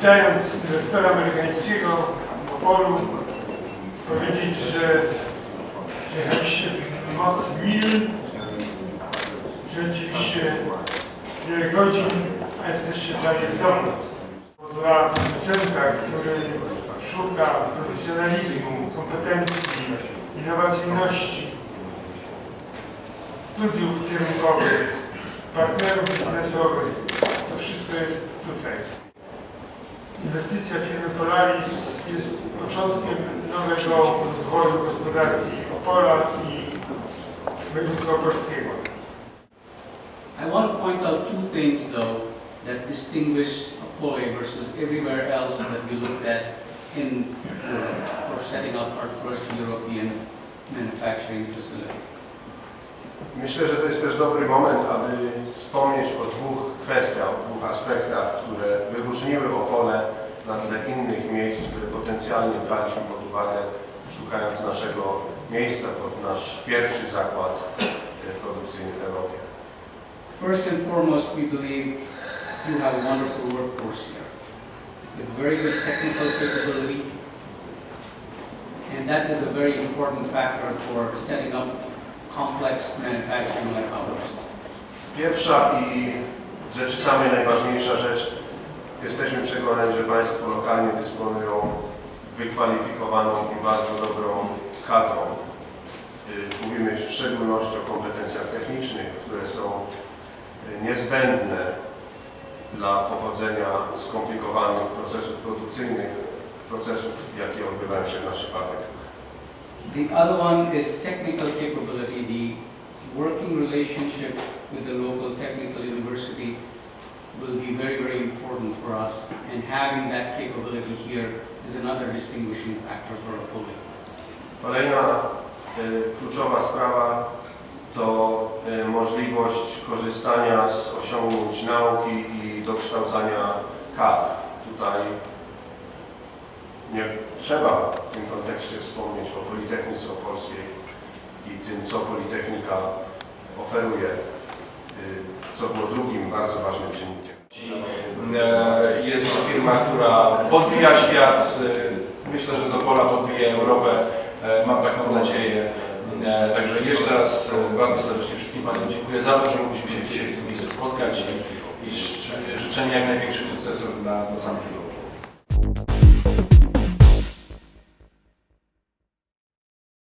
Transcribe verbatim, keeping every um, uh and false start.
witając inwestora amerykańskiego w Opolu, powiedzieć, że przyjechaliście w nocy mil, rzeczywiście wiele godzin, a jesteście prawie w domu. Dla producenta, który szuka profesjonalizmu, kompetencji, innowacyjności, studiów kierunkowych, partnerów biznesowych, to wszystko jest tutaj. Inwestycja firmy Polaris jest początkiem nowego rozwoju gospodarki Opola i województwa opolskiego. I want to point out two things, though, that distinguish Opole versus everywhere else that we looked at in Europe for setting up our first European manufacturing facility. Myślę, że to jest też dobry moment, aby wspomnieć o dwóch kwestiach, o dwóch aspektach, które wyróżniły Opole na tle innych miejsc, które potencjalnie braliśmy pod uwagę, szukając naszego miejsca pod nasz pierwszy zakład produkcyjny w Europie. First and foremost, we believe you have a wonderful workforce here with very good technical capability, and that is a very important factor for setting up complex manufacturing like ours. Pierwsza i w rzeczy samej najważniejsza rzecz, jesteśmy przekonani, że Państwo lokalnie dysponują wykwalifikowaną i bardzo dobrą kadrą. Mówimy w szczególności o kompetencjach technicznych, które są niezbędne dla powodzenia skomplikowanych procesów produkcyjnych, procesów, jakie odbywają się w naszych fabrykach. The other one is technical capability. The working relationship with the local technical university will be very, very important for us, and having that capability here is another distinguishing factor for Opole. Kolejna y, kluczowa sprawa to y, możliwość korzystania z osiągnięć nauki i dokształcania kadr. Tutaj nie trzeba w tym kontekście wspomnieć o Politechnice Opolskiej i tym, co Politechnika oferuje, co było drugim bardzo ważnym czynnikiem. Jest to firma, która podbija świat. Myślę, że z Opola podbije Europę. Mam taką nadzieję. Także jeszcze raz bardzo serdecznie wszystkim Państwu dziękuję za to, że mogliśmy się dzisiaj w tym miejscu spotkać i życzenia jak największych sukcesów dla, dla samych firm.